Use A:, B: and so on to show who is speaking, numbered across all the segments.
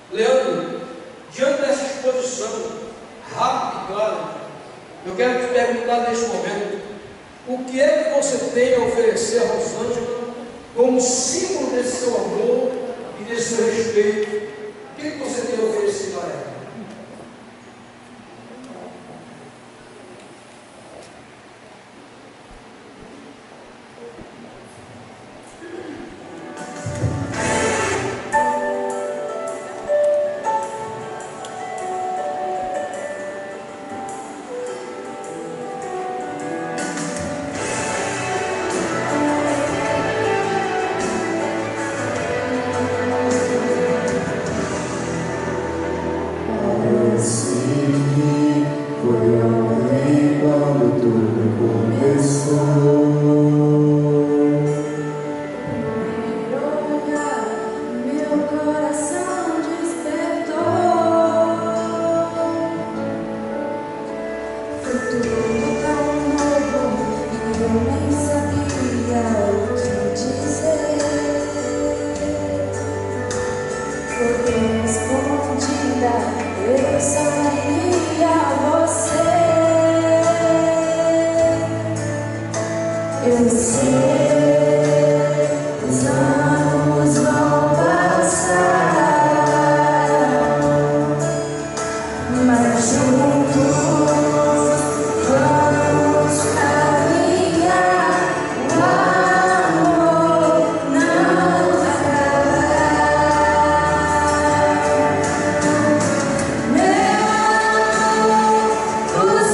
A: Leandro, diante dessa exposição rápida e clara, eu quero te perguntar neste momento, o que é que você tem a oferecer a Rosângela como símbolo desse seu amor e desse seu respeito? O que é que você tem a oferecer a ela?
B: Os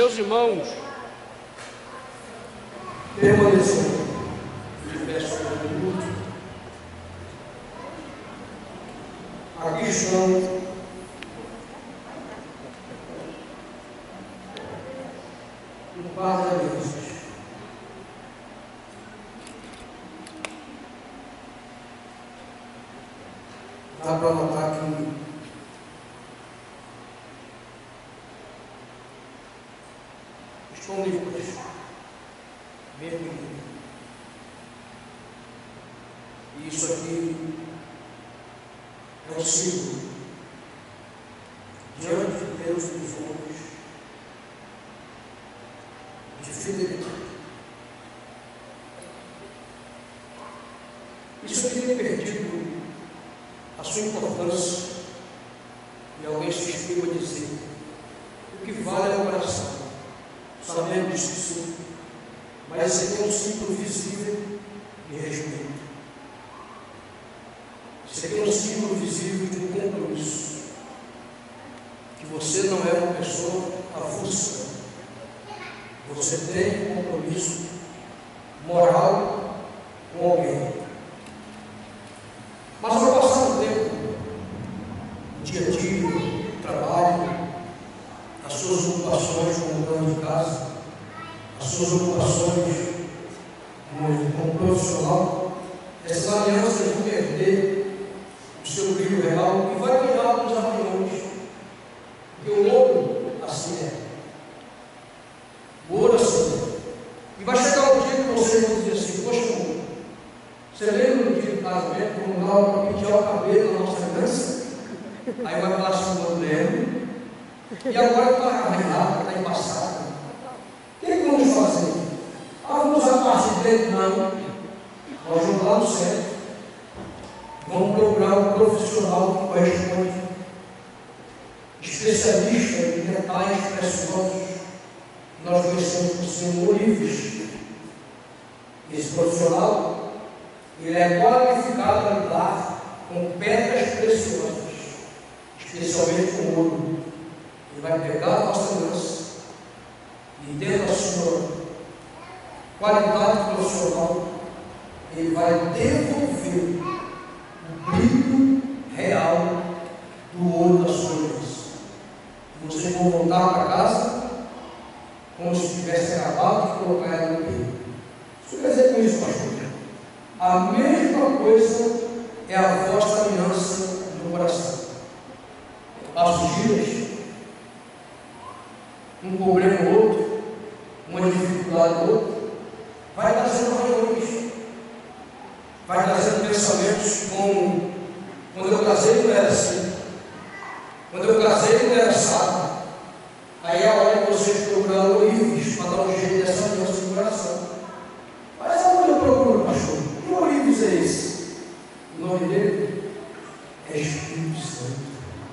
A: Meus irmãos, permanecendo de pé sobre o minuto, aqui estão um par de alianças. Dá para notar que estão limpas, vermelhas. E isso aqui é um símbolo diante de Deus e dos homens de fidelidade. Isso aqui tem perdido a sua importância e alguém se inspira a dizer: o que vale é o coração. Sabemos disso sim, mas esse aqui é um símbolo visível de respeito. Esse aqui é um símbolo visível de um compromisso. Que você não é uma pessoa avulsa. Você tem um compromisso moral com alguém. Mas ao passar o tempo, dia a dia, trabalho, as suas ocupações como dono de casa, as suas ocupações como profissional, essas alianças vão perder o seu brilho real e vai virar alguns arranhões. Porque o ouro assim é. O ouro assim é. E vai chegar um dia que vocês vão dizer assim: poxa, você lembra do dia do casamento, quando dava para pentear o cabelo na nossa criança? Aí vai falar assim: não lembro. E agora está arranhado, está embaçado. O que vamos fazer? Vamos a parte dele? Não. Nós vamos lá no centro. Vamos procurar um profissional que corresponde, especialista em metais preciosos. Nós conhecemos por ser Ourives. Esse profissional, ele é qualificado a lidar com pedras preciosas, especialmente com ouro. Ele vai pegar a nossa aliança e, dentro da sua qualidade profissional, ele vai devolver o brilho real do ouro da sua aliança. Vocês vão voltar para casa como se tivesse acabado de colocar ela no brilho. Isso quer dizer com isso, pastor? A mesma coisa é a vossa aliança no coração. Passa os dias, um problema ou outro, uma dificuldade ou outra, vai trazendo reuniões, vai trazendo pensamentos como: quando eu casei não era assim, quando eu casei não era assado. Aí é a hora que vocês procuraram Ourives para dar um jeito dessa aliança no coração. Mas aonde eu procuro, pastor? Que Ourives é esse? O nome dele é Espírito Santo.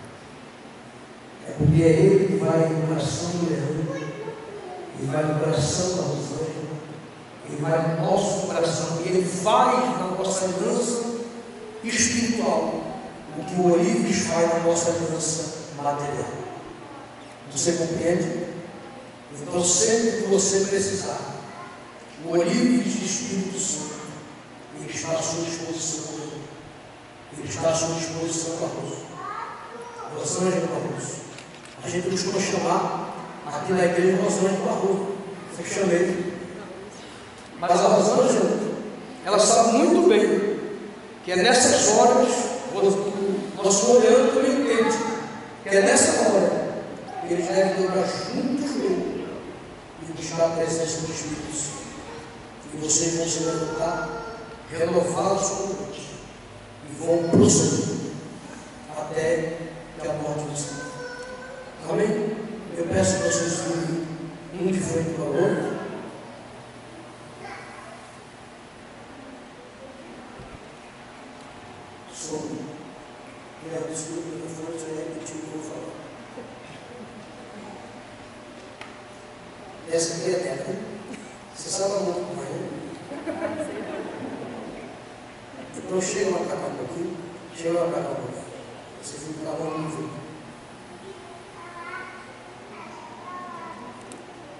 A: É porque é ele que vai no coração do Leandro, ele vai no coração da Rosângela, ele vai no nosso coração, e ele faz na nossa aliança espiritual o que o Ourives faz na nossa aliança material. Você compreende? Então, sempre que você precisar, o Ourives de Espírito Santo, ele está à sua disposição. Ele está à sua disposição, Barroso. Rosângela Barroso. A gente costuma chamar aqui na igreja Rosângela Barroso. Eu chamei. Mas a Rosângela, ela sabe muito bem que é nessas horas, o nosso olhando também entende, que é nessa hora que eles devem dobrar juntos mesmo e buscar a presença do Espírito Santo. E vocês vão se levantar, renovar os convites e vão prosseguir até que a morte nos separe. Amém? Eu peço que vocês fiquem um de frente para o outro. Sobre. E a desculpa que eu vou repetir o que eu vou falar. Essa aqui é a terra. Você sabe muito como é? Então chega uma cá um pouquinho. Chega uma cá um pouquinho. Você fica lá no nível.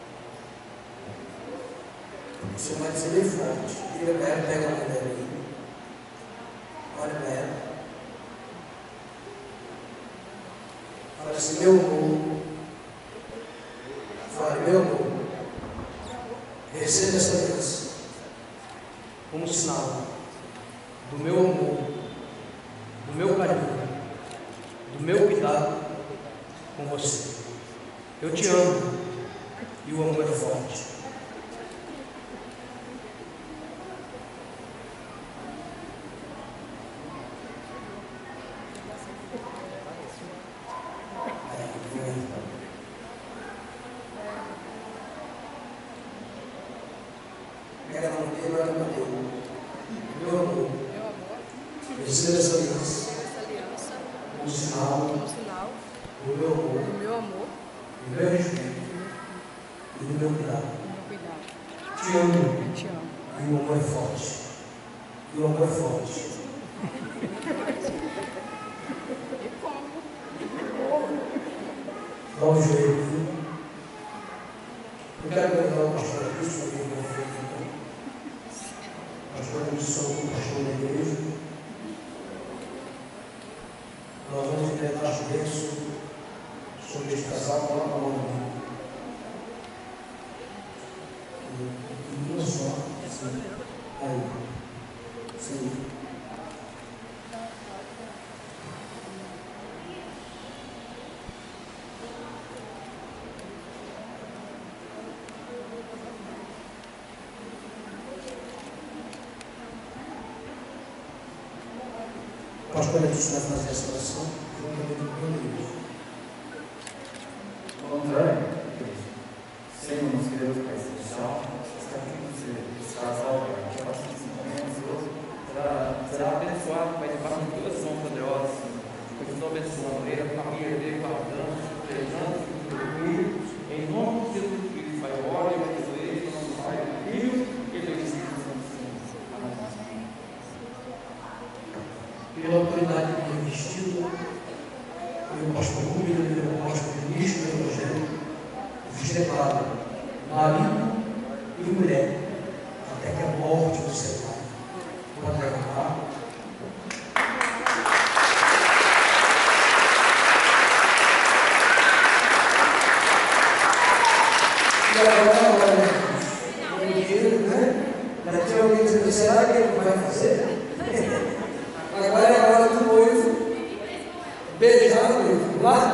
A: O seu marido ser bem forte. Vira para ela, pega a mão dela aí. Olha para ela. Fala assim, meu amor. Fala, meu amor. Receba essa aliança como sinal do meu amor, do meu carinho, do meu cuidado com você. Eu te amo e o amor é forte. Pega a mão dele, olha para Deus. Meu amor, receba essa aliança como sinal do meu amor, do meu respeito e do meu cuidado. Te amo e o amor é forte. E o amor é forte. Dá um joelho aqui. Eu quero convidar o pastor Augusto para vir na frente então. Pastor Augusto, o pastor da igreja. Nós vamos enfrentar as bênçãos sobre este casal com a mão do mundo. E uma só. Sim. Aí. Sim. Pastor, a gente vai fazer essa oração juntamente com o Deus.
B: Contrário, Senhor, nosso Deus, Pai Celestial, está aqui esse casal que passa esse momento, será abençoado, Pai, debaixo de tuas mãos poderosas, continua abençoando ele, a família dele, guardando, treinando, em nome de Jesus Cristo, Pai, ora e abençoe ele, em nome do Pai, do Filho e do Espírito Santo. Amém.
A: Pela autoridade que foi investida, pelo pastor Rubens, pelo pastor ministro do Evangelho, fiz declaro marido e mulher, até que a morte nos separe. Pode levantar. E agora, o dinheiro, né? Daqui a alguém diz, será que ele vai fazer? Agora é a hora do noivo beijar o noivo. Lá